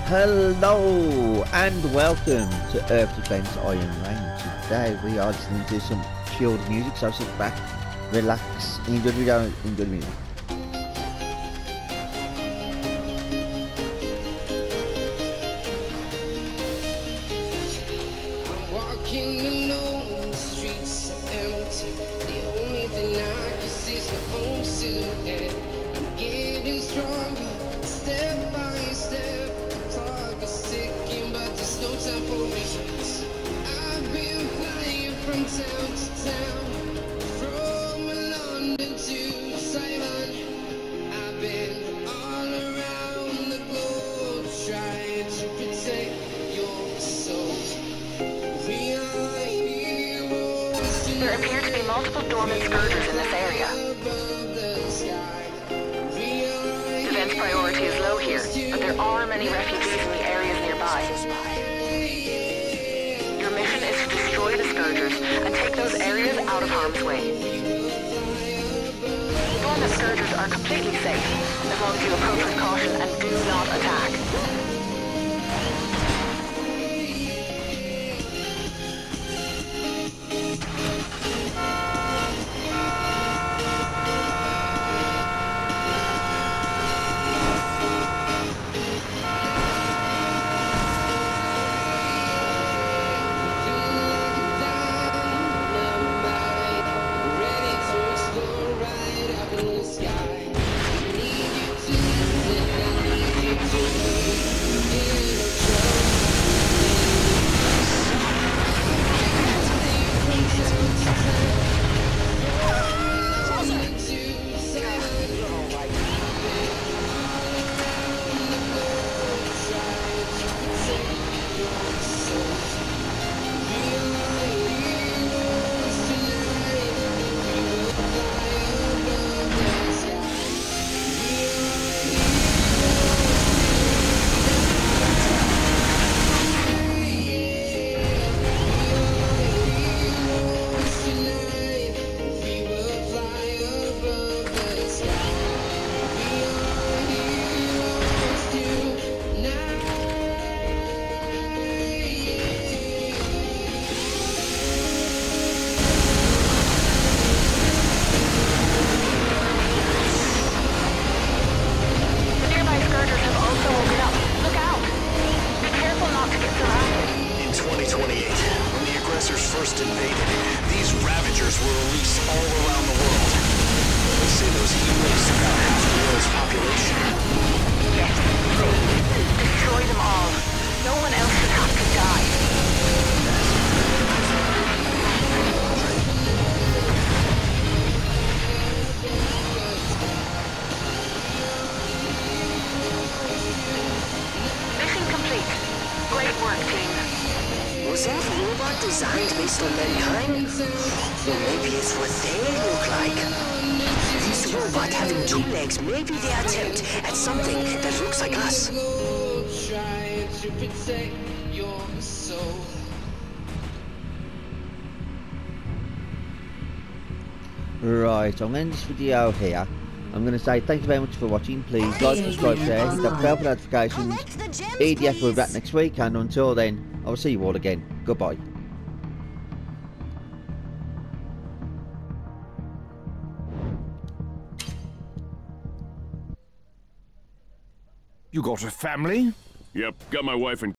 Hello and welcome to Earth Defense Iron Rain. Today we are listening to some chilled music, so sit back, relax, enjoy the video, enjoy the music. Walking alone, the streets are empty. The only thing I can see is my own silhouette. I'm getting stronger, step by step. The clock is ticking, but there's no time for reasons. I've been flying from town to town, from London to Taiwan. I've been all around the globe, trying to protect your soul. There appear to be multiple dormant scourgers in this area. Defense priority is low here, but there are many refugees in the areas nearby. Your mission is to destroy the scourgers and take those areas out of harm's way. Dormant scourgers are completely safe, as long as you approach with caution and do not attack. First invaded, these Ravagers were released all around the world. They say those heroes took out half the world's population. Yes, destroy them all. No one else should have to die. Mission complete. Great work, team. Was that robot designed based on mankind? Or maybe it's what they look like. This robot having two legs may be the attempt at something that looks like us. Trying to protect your soul. Right, I'm going to end this video here. I'm going to say thank you very much for watching. Please like, subscribe, share, hit that bell for notifications. EDF will be back next week, and until then, I will see you all again. Goodbye. You got a family? Yep, got my wife and